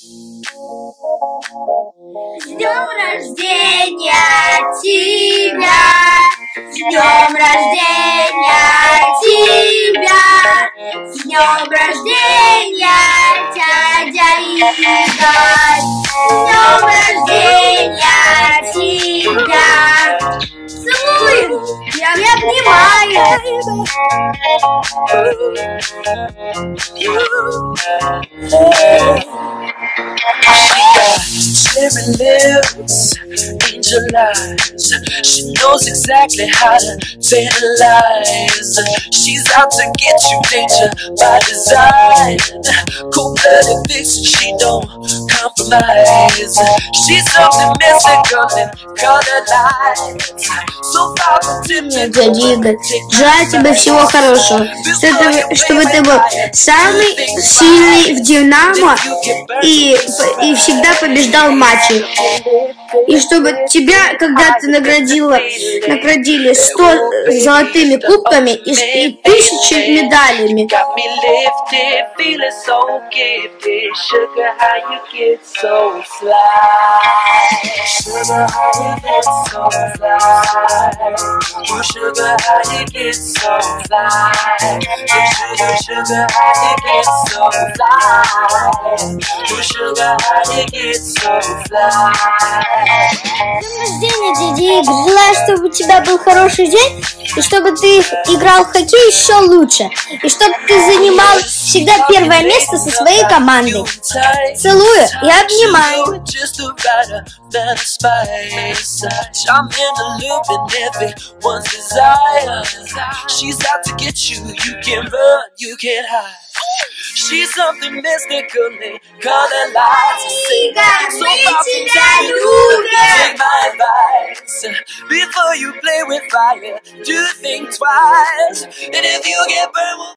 С днем рождения тебя! С днем рождения тебя! С днем рождения, дядя Игорь! С днем рождения тебя! Целую! Я обнимаю! Cherry lips, angel eyes. She knows exactly how to tantalize. She's out to get you, danger by design. Cold-blooded vixen, she don't compromise. She's something mystical and colored lights. So far from Дядя Игорь, желаю тебе всего хорошего, чтобы ты был самый сильный в Динамо и всегда побеждал в матче. И чтобы тебя когда-то наградили 100 золотыми кубками и 1000 медалями. Sugar, how you get so fly? Sugar, how you get so fly? Sugar, how you get so fly? С днем рождения, дядя Игорь! Желаю, чтобы у тебя был хороший день, и чтобы ты играл в хоккей еще лучше, и чтобы ты занимал всегда первое место со своей командой. Целую и обнимаю. She's out to get you, you can run, you can hide. She's something mystical, color lights. Игорь, So мы far from тебя telling you, любим! take my advice. Before you play with fire, do think twice. And if you get burned,